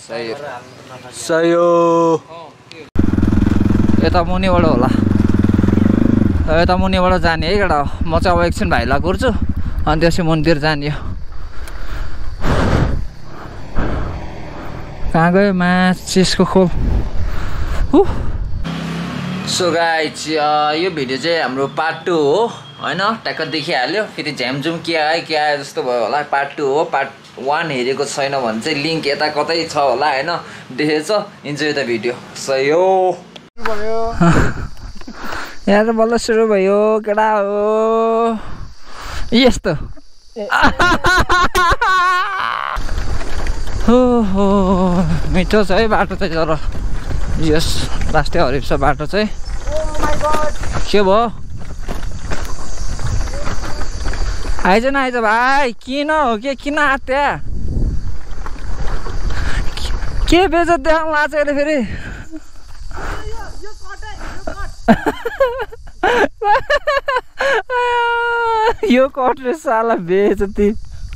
सही हो यता मुनिबाट होला यता मुनिबाट जाने है केटा म चाहिँ अब एकछिन भाइलाई कुर्छु अनि त्यसपछि मन्दिर जाने हो कहाँ गयो माचिसको खोल सो गाइज यो भिडियो चाहिँ हाम्रो पार्ट 2 हो हैन ट्याक्क देखिहाल्यो फेरि झ्यामझुम के आयो जस्तो भयो होला पार्ट 2 हो पार्ट 1 हेरेको छैन भने चाहिँ लिंक यता कतै छ होला हैन देखेछ इन्जोय द भिडियो सही हो यहाँ बल्ल सुरु भयो केटा हो यस्तो हो मिठो छ है बाटो चाहिँ तर यस राष्ट्रिय हरिप्स बाटो चाहिँ के भयो आइज न आइज भाइ किन हो के किन आत्या के बेजत देखाउनु लाग्छ अहिले फेरि यो कट रे साला बेजती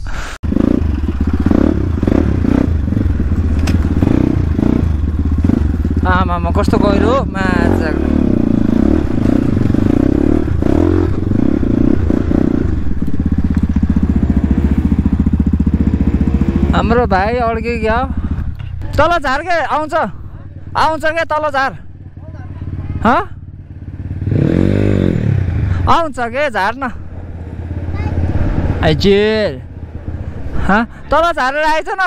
आमा कस्तो गहिरो माछा हाम्रो भाइ अड्के क्या तल झार के आउँछ के तल झार आउँछ के झार न आइजेर तल झारेर आइज न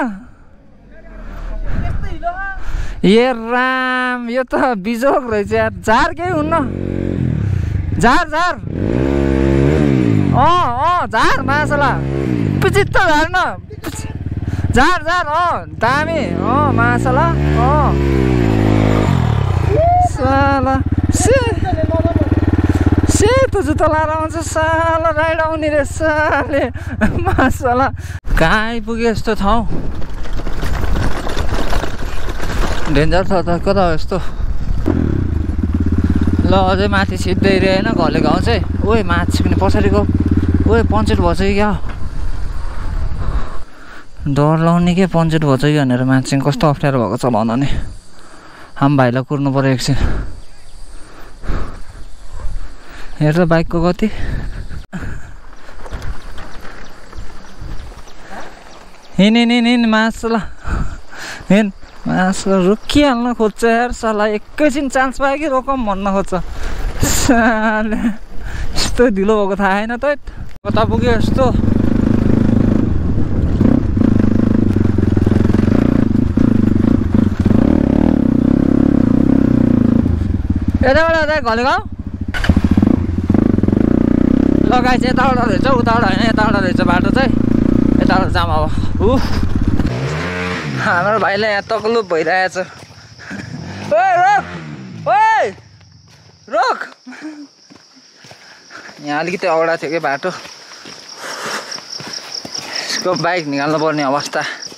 ए राम यो त बिजोग रहेछ यार झार केही हुन्न झार झार मासला पिचित्त झार न झार दामी मासला साला सेतो जुत्ता लाएर आउँछ साला राइड आउने रे साले मासला कहाँ आइपुग्यो यस्तो ठाउँ डेन्जर छ त कता हो यस्तो ल अझै माथि छिप्दै रे होइन घले गाउँ चाहिँ ओए माथि पनि पछाडिको ओए पञ्चेट भएछ कि क्या डर लाउने के पञ्चेट भएछ कि भनेर माथि कस्तो अप्ठ्यारो भएको चलाउन नि हामी भाइलाई कुर्नु पऱ्यो एकछिन हेर त बाइकको गति हिँड मासला हिँड मासला रोकिहाल्न खोज्छ यार साला एकैछिन चान्स पायो कि रोकम भन्न खोज्छ साले यस्तो ढिलो भएको थाहा छैन त कता पुग्यो यस्तो यताबाट घले गाउँ लगाइ चाहिँ यताबाट रहेछ उताबाट होइन यताबाट रहेछ बाटो चाहिँ यताबाट जाम अब हाम्रो भाइलाई यहाँ तकलुप भइरहेछ रोक यहाँ अलिकति अगाडि थियो कि बाटो यसको बाइक निकाल्नु पर्ने अवस्था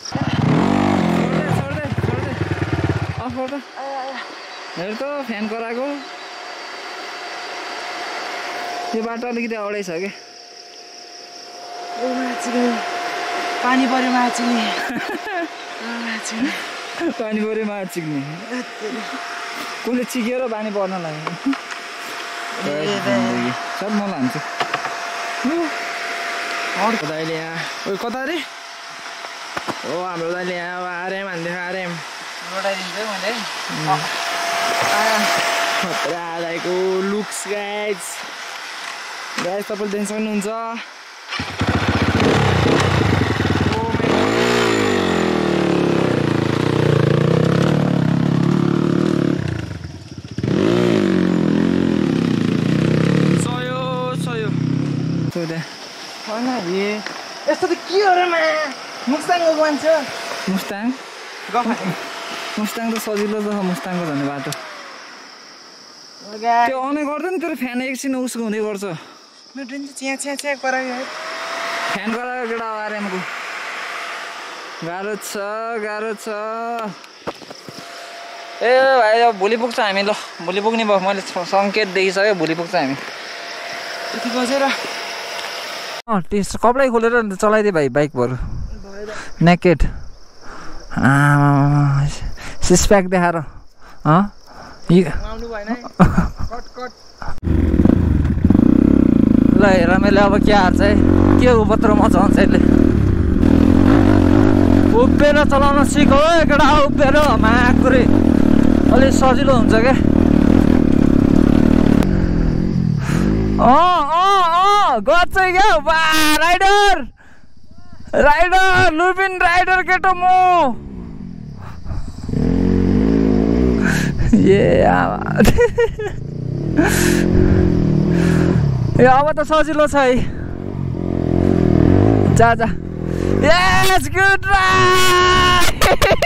हेर त फ्यान कराएको यो बाटो अलिकति अगाडि छ कि पानी पऱ्यो माछिनी पानी पऱ्यो माछा चिक्ने कसले चिक्यो र पानी पर्न लाग्यो सब म लान्छु दाइले यहाँ ओ कता रे ओ हाम्रो दाइले यहाँ आर्याम हान्दै आर्याम रोटाइदिन्छु मैले दाइको लुक्स गाइज तपाईँले देख्न सक्नुहुन्छ यस्तो त के हो र मुस्ताङ गएको मान्छे मुस्ताङ त सजिलो त छ मुस्ताङको झन् बाटो त्यो आउने गर्दैन तेरो फ्यान एकछिन उसको हुँदै गर्छ फ्यान गरायो केटा आर्यामको गाह्रो छ ए भाइ अब भोलि पुग्छ हामी ल भोलि पुग्ने भयो मैले सङ्केत देखिसक्यो भोलि पुग्छ हामी यति बजेर कपडा खोलेर चलाइदिए भाइ बाइक बरु नेकेड सिक्स प्याक देखाएर आउनु भएन है कट कट ल हेर मैले अब के हार्छ है के उपत्र मचाउँछ यसले उभिएर चलाउन सिक हो केटा उभिएर माकुरे अलिक सजिलो हुन्छ क्या गर्छ क्या बा राइडर राइडर लुपिन राइडर केटो म ए अब त सजिलो छ है जा जा यस गुड राइड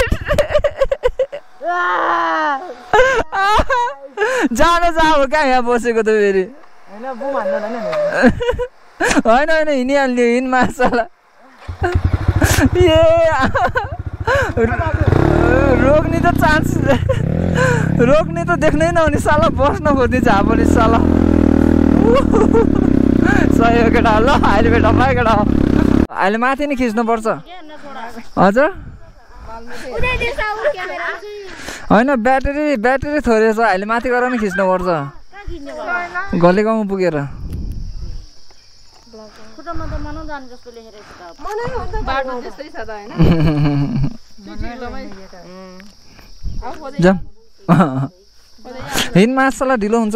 जानु जा अब कहाँ यहाँ बसेको त फेरि होइन बुम हान्दैन होइन होइन हिँडिहाल्यो हिँड मार्छला रोक्ने त चान्स रोक्ने त देख्नै नहुने साला बस्न खोज्ने झापडी साला सही हो केटा ल अहिले बेटा भाइ केटा अहिले माथि नै खिच्नुपर्छ हजुर होइन ब्याट्री थोरै छ अहिले माथि गएर नि खिच्नुपर्छ गले गाउँ पुगेर हिँड मासला ढिलो हुन्छ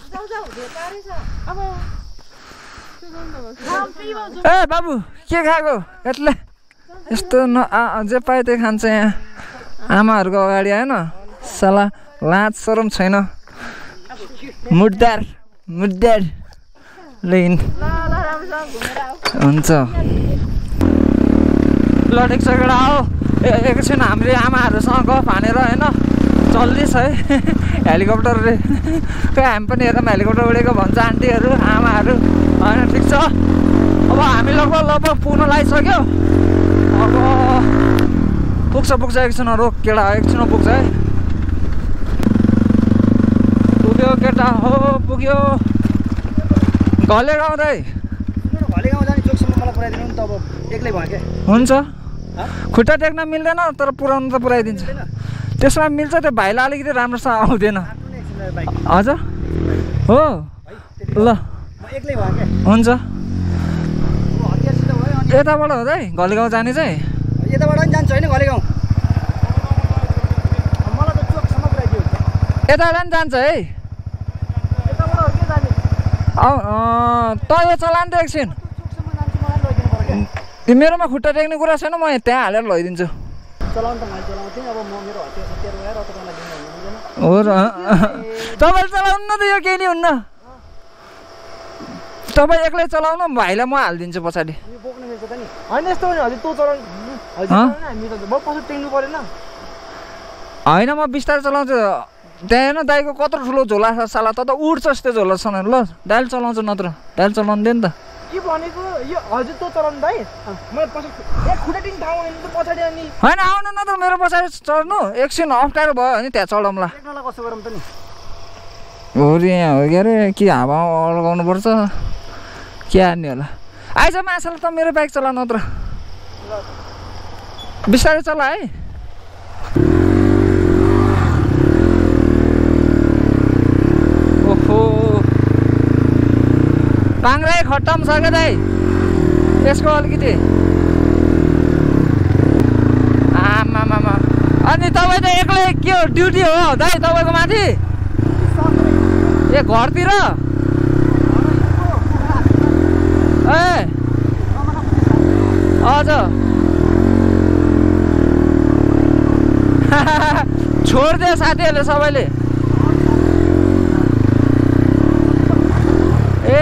ए बाबु के खाएको यत्ले यस्तो जे पाए त्यही खान्छ यहाँ आमाहरूको अगाडि आएन साला लाज शरम छैन मुद्दार लिन हुन्छ ल ठिक छ केटा हो एकछिन हामीले आमाहरूसँग गफ हानेर होइन चल्दैछ है हेलिकप्टरले खै हामी पनि हेरौँ हेलिकप्टर उडेको भन्छ आन्टीहरू आमाहरू होइन ठिक छ अब हामी लगभग पुग्न लागिसक्यो अब पुग्छ एकछिन रोक केटा एकछिन पुग्छ है पुग्यो केटा हो पुग्यो घले गाउँ रे घले गाउँ जाने चोकसम्म मलाई पुऱ्याइदिनु नि त अब एक्लै भयो क्या हुन्छ खुट्टा टेक्न मिल्दैन तर पुऱ्याउनु त पुऱ्याइदिन्छ त्यसमा मिल्छ त्यो भाइलाई अलिकति राम्रोसँग आउँदैन हजुर हो ल एक्लै भयो क्या हुन्छ यताबाट हो है घले गाउँ जाने चाहिँ यताबाट पनि जान्छ होइन घले गाउँ मलाई त चोकसम्म पुऱ्याइदियो यताबाट पनि जान्छ है यताबाट हो के जाने त यो चला नि त एकछिन चोकसम्म जान्छु मलाई लगिदिनु पर्यो क्या मेरोमा खुट्टा टेक्ने कुरा छैन म त्यहाँ हालेर लैदिन्छु चलाउनु त मैले चलाउँथेँ अब म मेरो हतियार सतियार गएर तपाईँलाई दिनु हुँदैन हो र तपाईँले चलाउनु न त यो केही नि हुन्न तपाईँ एक्लै चलाउनु भाइलाई म हालिदिन्छु पछाडि यो बोक्नु मिल्छ त नि होइन यस्तो भने हजुर तँ चलाउनु हजुर हामी त म पछि टेक्नु परेन होइन म बिस्तारै चलाउँछु त्यहाँ हेर्नु दाइको कत्रो ठुलो झोला छ साला त उड्छ यस्तो झोला छ ल डाइल चलाउँछु नत्र डाइल चलाउनु दे नि त के भनेको यो हजुर तँ चलाउनु दाइ मैले पछि खुट्टा टिङ ठाउँ भने त पछाडि अनि होइन आउनु न त मेरो पछाडि चढ्नु एकछिन अप्ठ्यारो भयो भने त्यहाँ चढौँला टेक्नलाई कसो गरौँ त नि हो रे यहाँ हो के अरे के हावा लगाउनु पर्छ के हान्ने होला आइज माछाले त मेरो बाइक चला नत्र बिस्तारै चला है ओहो पाङ्राई खट्टाम छ क्या दाइ त्यसको अलिकति आमामामा अनि तपाईँ त एक्लै के हो ड्युटी हो दाइ तपाईँको माथि ए घरतिर ए हजुर छोडिदियो साथीहरूले सबैले ए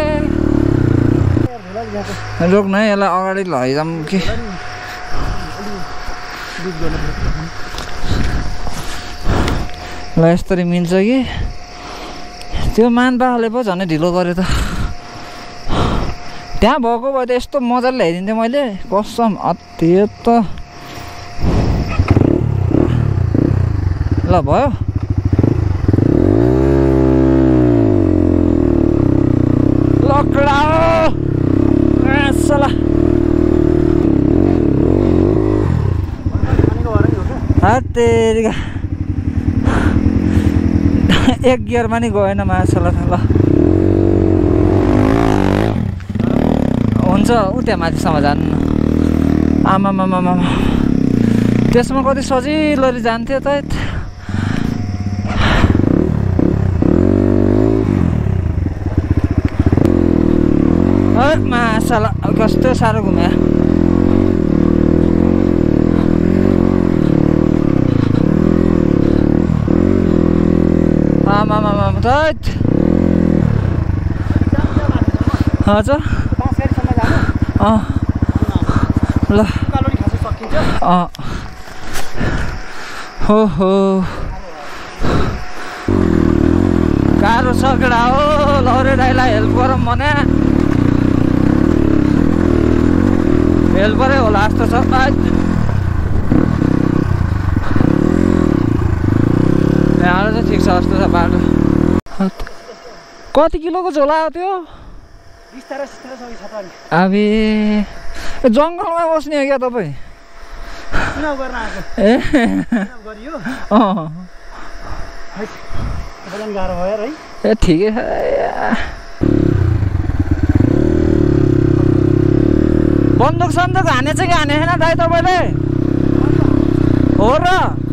रोक्न है यसलाई अगाडि लैजाउँ कि ल यस्तरी मिल्छ कि त्यो मानपाले पो झन् ढिलो गरेँ त त्यहाँ भएको भए त यस्तो मजाले ल्याइदिन्थेँ मैले कसम त्यो त ल भयो लकडा तेरिका एक गियरमा नि गएन माछाला ल हुन्छ उ त्यहाँ माथिसम्म जानु आमामामा त्यसमा कति सजिलोले जान्थ्यो त माछाला कस्तो साह्रो घुम्यो आमामामा त हजुर ल हो गाह्रो छ केटा हो लौरे दाइलाई हेल्प गरौँ भने हेल्परै होला जस्तो छ यहाँ चाहिँ ठिक छ जस्तो छ बाटो कति किलोको झोला हो त्यो अबे जङ्गलमा बस्ने हो क्या तपाईँ ए ठिकै छ बन्दुक सन्दुक हानेछ कि हाने छैन दाइ तपाईँले हो र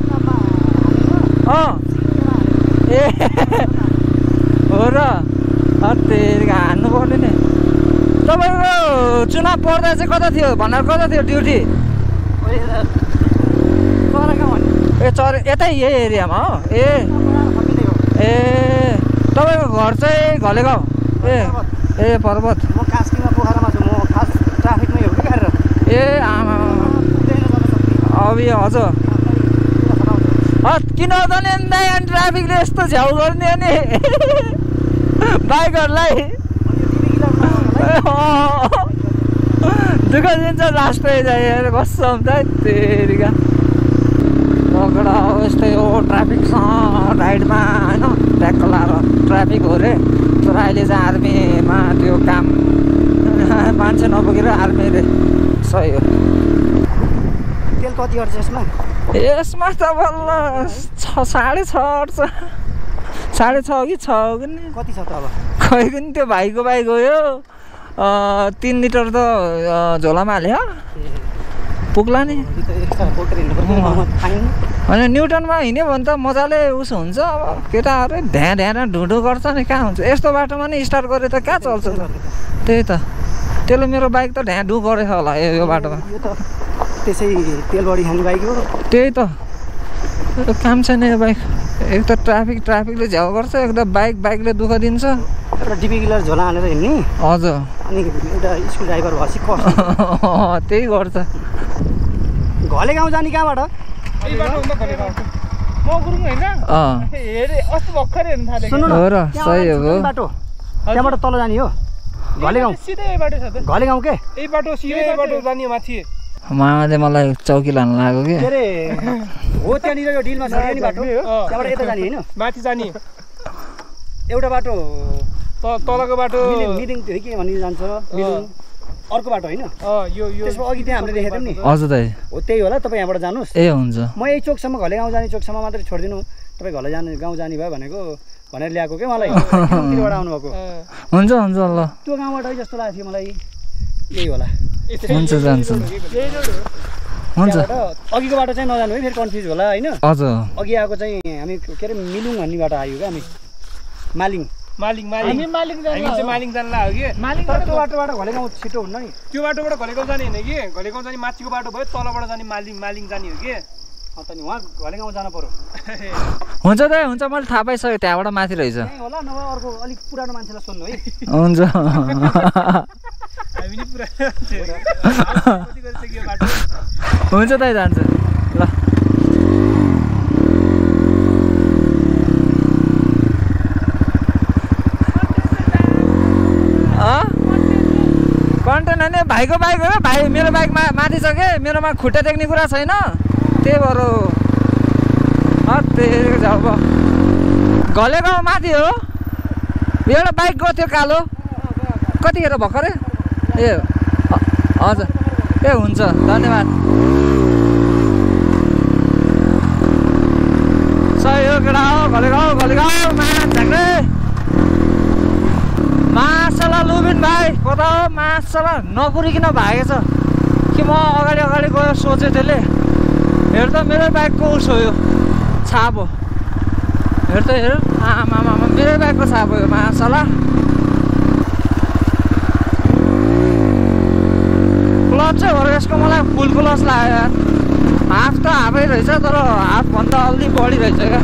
ए हो र तेरिका हान्नु पर्ने नि तपाईँको चुनाव पर्दा चाहिँ कता थियो भण्डार कता थियो ड्युटी ए चर यतै यही एरियामा हो ए तपाईँको घर चाहिँ घलेगाउँ ए पर्वत ए आमा अब हजुर किन जाने ट्राफिकले यस्तो झ्याउ गर्ने अनि बाइकहरूलाई दुःख दिन्छ लास्टै जाएर बस्छौँ त तेरिका पकडा हो यस्तै हो ट्राफिक छ राइडमा होइन ट्याक्क लाएर ट्राफिक हो रे तर अहिले चाहिँ आर्मीमा त्यो काम मान्छे नपुगेर आर्मी रे सही हो तेल कति अट्छ यसमा त बल्ल 6.5 अट्छ 6.5 कि 6 हो कि कति छ त अब खै पनि त्यो भाइको बाइक गयो 3 लिटर त झोलामा हाल्यो पुग्ला नि होइन न्युटनमा हिँड्यो भने त मजाले उसो हुन्छ अब केटाहरू ढ्या ढुँडो गर्छ नि कहाँ हुन्छ यस्तो बाटोमा नि स्टार्ट गरे त कहाँ चल्छ त त्यही त त्यसले मेरो बाइक त ढ्या ढु गरेछ होला यो बाटोमा त्यसै तेल बढी खाने बाइक हो त्यही त काम छैन यो बाइक एक त ट्राफिकले झ्याउ गर्छ एक त बाइकले दुःख दिन्छ एउटा डिपी किलर झोला हालेर हिँड्ने हजुर अनि एउटा स्कुल ड्राइभर भएपछि कस्तो त्यही गर्छ घले गाउँ जाने कहाँबाट म गुरुङ होइन हेरे अस्ति भर्खरै हेर्न थालेको सुन्नु न हो र सही हो बाटो त्यहाँबाट तल जाने हो घले गाउँ सिधै यही बाटो छ त घले गाउँ के यही बाटो सिधै यही बाटो जाने माथि मामाले मलाई चौकी लानु लाग्यो कि के अरे हो त्यहाँनिर यो डिलमा छ नि बाटो त्यहाँबाट यता जाने होइन माथि जाने एउटा बाटो तलको बाटो मिलिङ थियो के भनी जान्छ मिलिङ अर्को बाटो होइन यो त्यसमा अघि त्यहाँ हामीले देखेको थियौँ नि हजुर दाइ हो त्यही होला तपाईँ यहाँबाट जानुहोस् ए हुन्छ म यही चोकसम्म घले गाउँ जाने चोकसम्म मात्रै छोडिदिनु तपाईँ घले जाने गाउँ जाने भयो भनेको भनेर ल्याएको क्या मलाई तिरबाट आउनुभएको हुन्छ हुन्छ ल त्यो गाउँबाट है जस्तो लाग्थ्यो मलाई यही होला हुन्छ जान्छु हुन्छ अघिको बाटो चाहिँ नजानु है फेरि कन्फ्युज होला होइन हजुर अघि आएको चाहिँ हामी के अरे मिलुङ भन्ने बाटो आयो क्या हामी मालिङ मालिङ जान लाग्यो कि तर त्यो बाटोबाट घले गाउँ छिटो हुन्न नि त्यो बाटोबाट घलेगाउँ जाने होइन कि घलेगाउँ जाने माथिको बाटो भयो तलबाट जाने मालिङ जाने हो कि अन्त नि उहाँ घले गाउँ जानु पर्यो हुन्छ दाइ हुन्छ मैले थाहा पाइसकेँ त्यहाँबाट माथि रहेछ त्यही होला नभए अर्को अलिक पुरानो मान्छेलाई सोध्नु है हुन्छ हामी नि पुरा हुन्छ दाइ जान्छु ल कन्टेन होइन भाइको बाइक हो भाइ मेरो बाइकमा माथि छ कि मेरोमा खुट्टा देख्ने कुरा छैन त्यही भएर त्यही जाऊ घले गाउँ माथि हो एउटा बाइक गएको थियो कालो कतिखेर भर्खरै ए हजुर ए हुन्छ धन्यवाद हो माछाले माछाला लुबिन भाइ कता हो माछाला नकुरिकन भागेछ कि म अगाडि अगाडि गयो सोचेँ त्यसले हेर त मेरो बाइकको उस हो यो छाप हो हेर त हेर आमा मेरो बाइकको छाप हो यो माछाला क्लच चाहिँ हो यसको मलाई फुल क्लच लाग्यो यार हाफ त हाफै रहेछ तर हाफभन्दा अलि बढी रहेछ क्या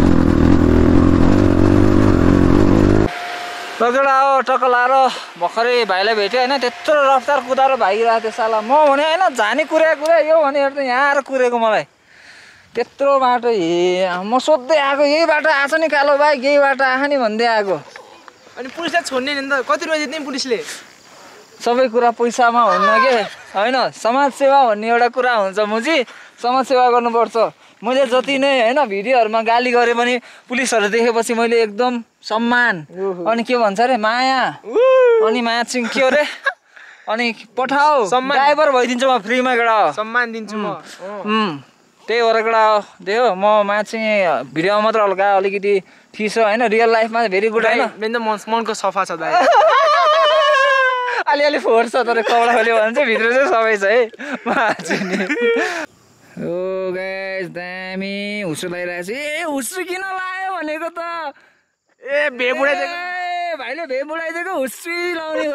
लगेडा हो टक्क लाएर भर्खरै भाइलाई भेट्यो होइन त्यत्रो रफ्तार कुदाएर भागिरहेको थियो साला म भने होइन जाने कुरा यो भने हेर्दा यहाँ आएर कुरेको मलाई त्यत्रो बाटो म सोध्दै आएको यही बाटो आएको नि कालो बाइक यही बाटो आएको नि भन्दै आएको अनि पुलिसले छोड्ने नि त कति रुपियाँ दिने पुलिसले सबै कुरा पैसामा हुन्न के होइन समाजसेवा भन्ने एउटा कुरा हुन्छ मुजी समाजसेवा गर्नुपर्छ मैले जति नै होइन भिडियोहरूमा गाली गरेँ पनि पुलिसहरू देखेपछि मैले एकदम सम्मान अनि के भन्छ अरे माया अनि माया चाहिँ के अरे अनि पठाऊ ड्राइभर भइदिन्छु म फ्रीमा केटा सम्मान दिन्छु म त्यही हो र केटा हो त्यही हो म माया चाहिँ भिडियोमा मात्र हल्का अलिकति थिसो होइन रियल लाइफमा भेरी गुड होइन मनको सफा छ दाइ अलिअलि फोहोर छ तर कपडा खोल्यो भने चाहिँ भित्र चाहिँ सबै छ है माछा ओ गाइस दामी हुस्सु लगाइरहेको छ ए हुस्सु किन लायो भनेको त ए भे बुढाइदिएको भाइले भे बुढाइदिएको हुस्सु लाउने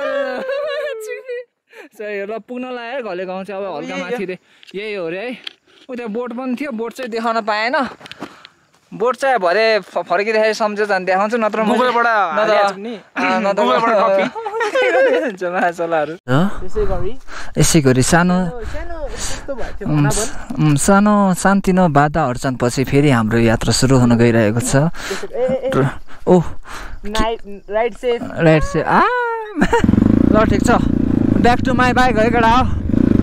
सही हो ल पुग्न लाग्यो घले गाउँ चाहिँ अब हल्का माथि यही हो अरे है उ त्यहाँ बोट पनि थियो बोट चाहिँ देखाउन पाएन बोट चाहिँ भरे फर्किँदाखेरि सम्झेर झन् देखाउँछु नत्र माछालाहरू यसै गरी सानो सानोतिनो बाधा अडचनपछि फेरि हाम्रो यात्रा सुरु हुन गइरहेको छ राइट से ल ठिक छ ब्याक टु माई बाइक है केटा हो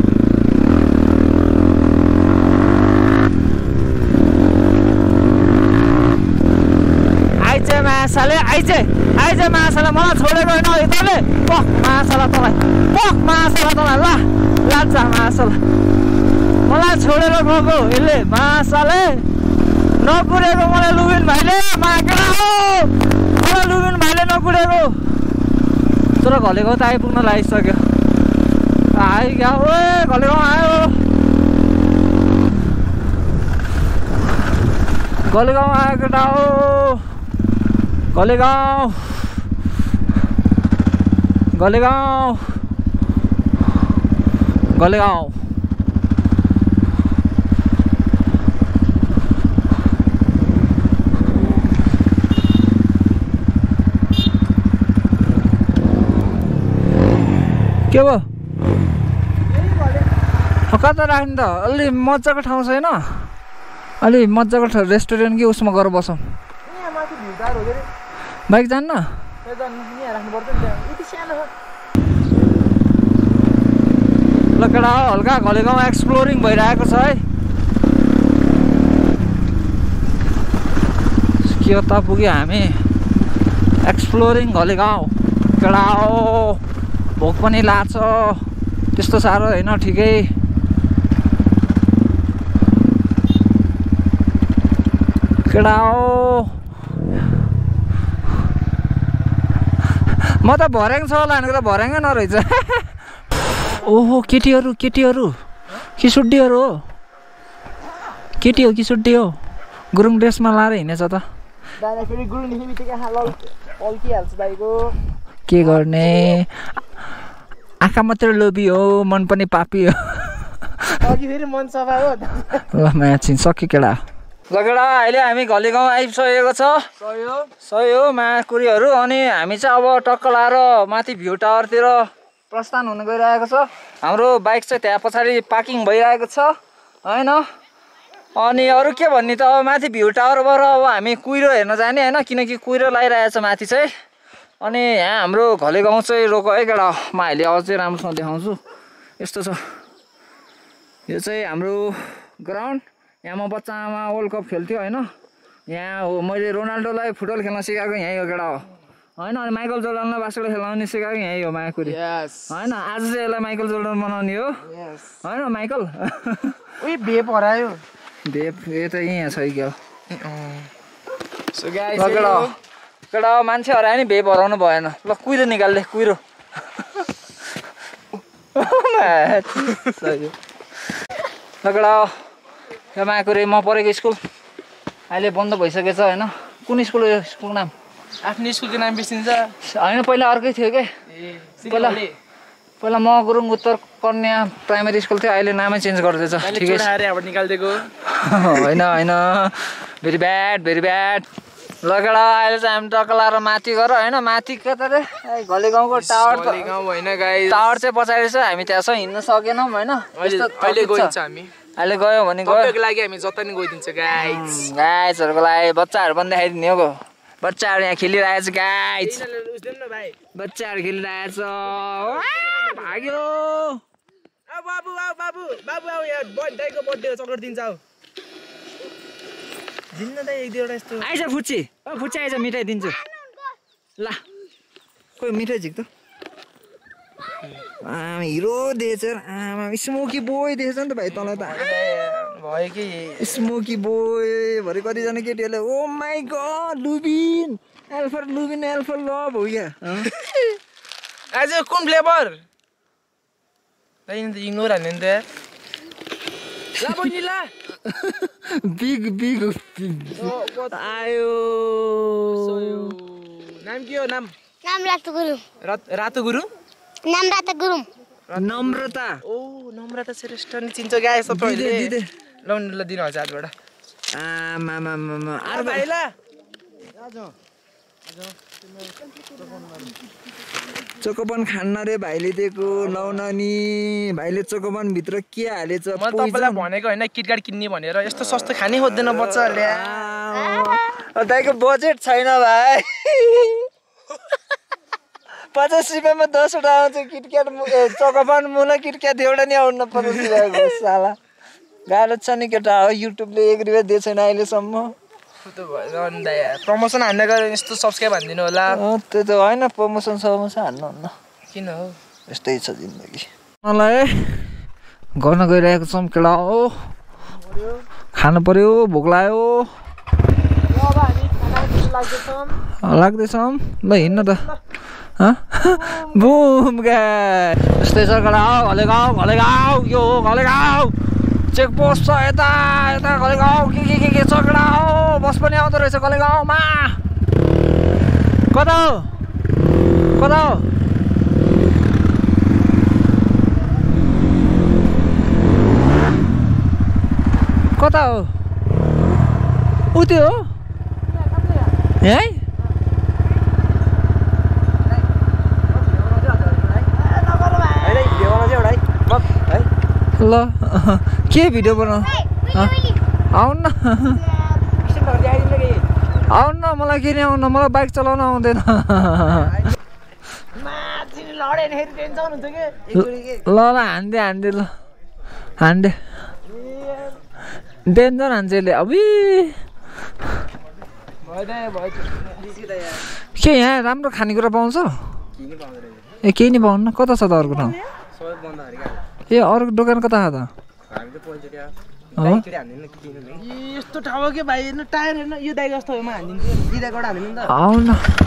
आइज माछाले मलाई छोडेको होइन यताले पख माछाला तँलाई ल लाग्छ माछाला मलाई छोडेर गएको यसले माछाले नकुरेको मलाई लुबिन भाइले माकेला हो मलाई लुबिन भाइले नकुरेको तर घलेगाउँ त आइपुग्न लागिसक्यो आइग्या ओ घलेगाउँ आयो घलेगाउँ आयो केटा हो घलेगाउँ के भयो कता राख्ने त अलि मजाको ठाउँ छैन अलि मजाको रेस्टुरेन्ट कि उसमा गएर बसौँ बाइक जान्न ल केटा हल्का घलेगाउँ एक्सप्लोरिङ भइरहेको छ है कता पुग्यो हामी एक्सप्लोरिङ घलेगाउँ केटा हो भोक पनि लाग्छ त्यस्तो साह्रो होइन ठिकै केटा हो म त भर्याङ छ होला भनेको त भर्याङै नरहेछ ओहो केटीहरू कि सुड्डीहरू हो केटी हो कि सुड्डी हो गुरुङ ड्रेसमा लाएर हिँडेछ त के गर्ने आँखा मात्रै लोभी हो मन पनि पापी हो ल म्याचिङ सक्यो केटा लगेडा अहिले हामी घलेगाउँ आइसकेको छ सही हो माकुरीहरू अनि हामी चाहिँ अब टक्क लाएर माथि भ्यू टावरतिर प्रस्थान हुन गइरहेको छ हाम्रो बाइक चाहिँ त्यहाँ पछाडि पार्किङ भइरहेको छ होइन अनि अरू के भन्ने त अब माथि भ्यू टावरबाट अब हामी कुहिरो हेर्न जाने होइन किनकि कुहिरो लगाइरहेको छ माथि चाहिँ अनि यहाँ हाम्रो घलेगाउँ चाहिँ रोक है केटा म अहिले अझै राम्रोसँग देखाउँछु यस्तो छ यो चाहिँ हाम्रो ग्राउन्ड यहाँ म बच्चामा वर्ल्ड कप खेल्थ्यो होइन यहाँ हो मैले रोनाल्डोलाई फुटबल खेल्न सिकाएको यहीँ हो केटा हो होइन अनि माइकल जोर्डनलाई बास्केटबल खेलाउने सिकाएको यहीँ हो मायाकुरी होइन आज चाहिँ यसलाई माइकल जोर्डन बनाउने हो होइन माइकल भेप हरायो भेप यो त यहाँ छ क्या केटा मान्छे हरायो नि भेप हराउनु भएन ल कुहिरो निकाल्दै कुहिरो ल केटा यहाँ माकुरे म पढेको स्कुल अहिले बन्द भइसकेछ होइन कुन स्कुल हो यो स्कुलको नाम आफ्नो स्कुलको नाम बिर्सिन्छ होइन पहिला अर्कै थियो क्या पहिला म गुरुङ उत्तर कन्या प्राइमेरी स्कुल थियो अहिले नामै चेन्ज गरिदिएछ ठिकै छ निकालिदिएको होइन होइन भेरी ब्याड ल केटा अहिले चाहिँ हामी टक्क लाएर माथि गर होइन माथि कता रे घले गाउँको टावर टावर चाहिँ पछाडि छ हामी त्यहाँसम्म हिँड्न सकेनौँ होइन अहिले गइन्छ हामी अहिले गयो भने गयो लागि हामी जता नि गइदिन्छ गाइजहरूको लागि बच्चाहरू पनि देखाइदिने हो बच्चाहरू यहाँ खेलिरहेको छ गाइज बच्चाहरू खेलिरहेको छ भाग्यो बाबु यहाँ दाइको बर्थडे हो चक्लेट दिन्छ दिन्न त एक दुईवटा यस्तो आइज फुच्ची आइज मिठाई दिन्छु ल खोइ मिठाई झिक त हिरो दिएछ आमा स्मोकी बोय दिएछ नि त भाइ तँलाई त भयो कि स्मोकी बोय भरे कतिजना केटीहरूले ओ माई गड लुबिन एल्फर लभ हो क्या आज कुन फ्लेभर इग्नोर हान्ने नि त ला बहिनी ला बिग आयो नाम के हो नाम रातो गुरुङ रातो गुरुङ नाम रातो गुरुङ नम्रता ओ नम्रता श्रेष्ठ नि चिन्छ गाए सबैले ल दिनु हजुर हातबाट आमा अरे भाइ ला चोकोपन खान्न रे भाइले दिएको लाउन नि भाइले चोकोपन भित्र के हालेछ म तपाईलाई भनेको हैन किटकाट किन्ने भनेर यस्तो सस्तो खानै खोज्दैन बच्चाहरुले दाइको बजेट छैन भाइ 50 रुपैयाँमा 10 वटा आउँछ किटक्याट चोकोपन मुला किटक्याट एउटा नि आउन 50 रुपैयाँको साला गाह्रो छ नि केटा हो युट्युबले 1 रुपैयाँ दिएको छैन अहिलेसम्म प्रमोसन हान्ने गरे यस्तो सब्स्क्राइब हान्दिनु होला त्यो त होइन प्रमोसन हान्नुहुन्न किन हो यस्तै छ जिन्दगी मलाई गर्न गइरहेको छौँ केटा हो खानु पर्यो भोक लाग्यो लाग्दैछौँ ल हिँड्न त बुम गाइस यस्तै छ केटा हो घलेगाउँ यो घलेगाउँ चेकपोस्ट छ यता घलेगाउँ के छ केटा हो बस पनि आउँदो रहेछ घलेगाउँमा कता हो कता हो उति हो है ल के भिडियो बनाऊ आउनु न मलाई के नि आउनु मलाई बाइक चलाउन आउँदैन ल हान्दे ल हान्दे डेन्जर हान्छ यसले अबि के यहाँ राम्रो खानेकुरा पाउँछ ए केही नि पाउन्न कता छ त अर्को ठाउँ ए अर्को दोकान कता छ त यस्तो ठाउँ के भाइ हेर्नु टायर हेर्नु यो दाइ जस्तो हो म हान्दिन्छु दिदाबाट हाल्नु नि त आउन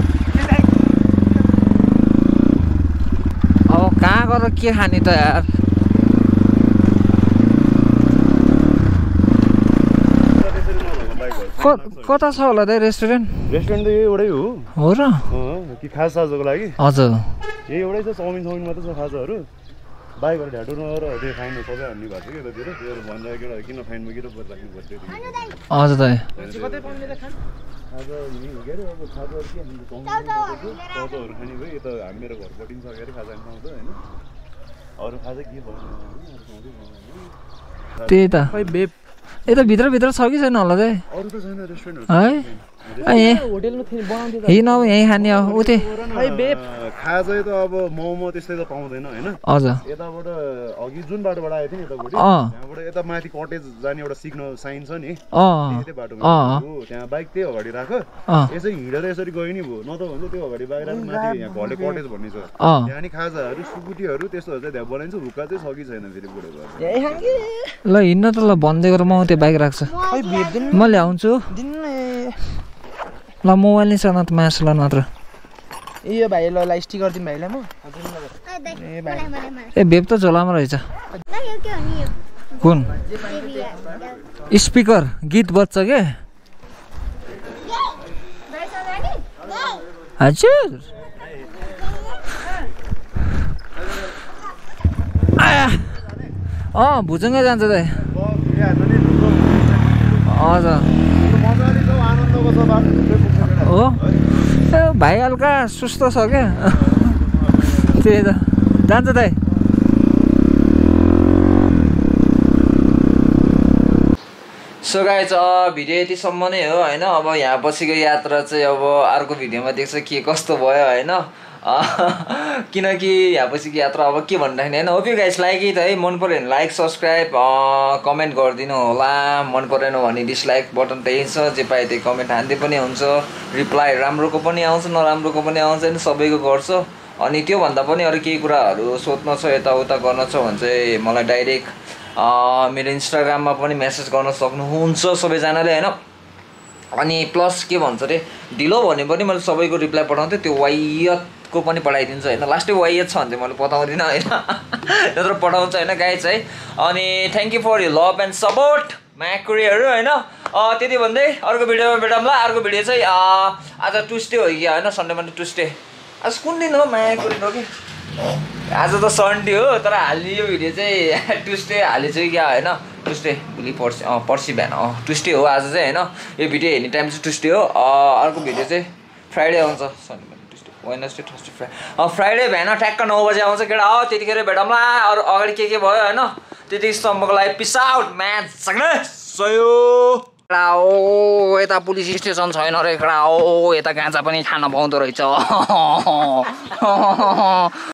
अब कहाँ गएर के खाने त यार कता छ होला त रेस्टुरेन्ट त एउटै हो र कि खास साजको लागि हजुर यही एउटै छ चाउमिन मात्रै छ खाजाहरू बाइकहरू ढ्याटो नगर त्यो फाइन सबै हान्ने भएको छ कि यतातिर त्यो भन्दा किन फाइनमा किन राख्नु पर्छ हजुर दाइ आज के अरे अब खाजाहरू के हामीले चाउमिनहरू खाने भयो यता हामी मेरो घरपट्टि पनि छ के अरे खाजा पाउँछ होइन अरू खाजा के भन्नु त्यही त यता भित्र छ कि छैन होला दाइ अरू त छैन रेस्टुरेन्टहरू है नभए यहीँ खाने हो उतै खाजा त अब मोमो त्यस्तै त पाउँदैन होइन हजुर यताबाट अघि जुन बाटोबाट आएको थियो नि यतापट्टि त्यहाँबाट यता माथि कटेज जाने एउटा सिग्नल साइन छ नि त्यही बाटोमा त्यहाँ बाइक त्यही अगाडि राख यसरी हिँडेर यसरी गयो नि भयो न त भन्छ त्यो अगाडि बाइक राख्नु माथि यहाँ घरले कटेज भन्ने छ त्यहाँ नि खाजाहरू सुकुटीहरू त्यस्तोहरू चाहिँ त्यहाँ बनाइन्छ हुक्का चाहिँ सकी छैन फेरि बुढो ल हिँड्न त ल भन्दै गरेर म त्यो बाइक राख्छु म ल्याउँछु ल मोबाइल नै छ न त मार्सल मात्र यो भाइ ल स्टिकर दिउँ भाइलाई म ए भेप त झोलामा रहेछ कुन स्पिकर गीत बज्छ के हजुर भुजुङ्गै जान्छ दाइ हजुर हो ए भाइ हल्का सुस्त छ क्या त्यही त जान्छ दाइ सो गाइज भिडियो यतिसम्म नै हो होइन अब यहाँ बसेको यात्रा चाहिँ अब अर्को भिडियोमा देख्छ के कस्तो भयो होइन किनकि यहाँ बसेको यात्रा अब के भन्दाखेरि होइन hope you guys like it है मन पऱ्यो भने लाइक सब्सक्राइब कमेन्ट गरिदिनु होला मन परेन भने डिसलाइक बटन त्यही छ जे पाए त्यही कमेन्ट हान्दै पनि हुन्छ रिप्लाई राम्रोको पनि आउँछ नराम्रोको पनि आउँछ नि सबैको गर्छ अनि त्योभन्दा पनि अरू केही कुराहरू सोध्न छ यताउता गर्न छ भने चाहिँ मलाई डाइरेक्ट मेरो इन्स्टाग्राममा पनि मेसेज गर्न सक्नुहुन्छ सबैजनाले होइन अनि प्लस के भन्छ अरे ढिलो भने पनि मैले सबैको रिप्लाई पठाउँथेँ त्यो वाइयतको पनि पठाइदिन्छु होइन लास्टै वाइयत छ भने चाहिँ मैले पठाउँदिनँ होइन त्यत्रो पठाउँछ होइन गाइज है अनि thank you for you love and support म्याकुरीहरू होइन त्यति भन्दै अर्को भिडियोमा भेटौँला अर्को भिडियो चाहिँ आज ट्युसडे हो कि होइन सन्डे मन्डे ट्युसडे आज कुन दिन हो म्याकुरी हो कि आज त सन्डे हो तर हाल्ने यो भिडियो चाहिँ ट्युसडे हालेछु क्या होइन ट्युसडे भोलि पर्सि बिहान ट्युसडे हो आज चाहिँ होइन यो भिडियो हेर्ने टाइम चाहिँ ट्युसडे हो अर्को भिडियो चाहिँ फ्राइडे आउँछ Sunday Tuesday Wednesday Thursday Friday बिहान ठ्याक्क 9 बजे आउँछ केटा हो त्यतिखेर भेटौँला अरू अगाडि के भयो होइन त्यतिसम्मको लागि पिस आउट म्याच सयो ओ यता पुलिस स्टेसन छैन रे केटा ओ यता गाँजा पनि खान पाउँदो रहेछ